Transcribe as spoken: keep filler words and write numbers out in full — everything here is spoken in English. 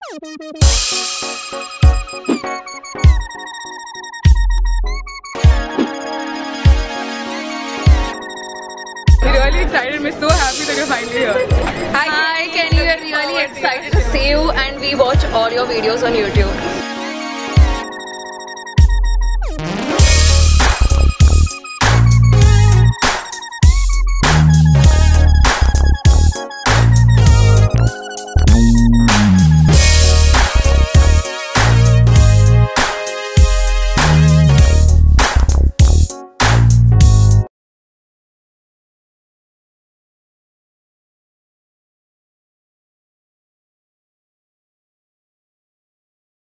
Really excited. We're so happy that you're finally here. Hi, Kenny. We're really excited to see you, and we watch all your videos on YouTube.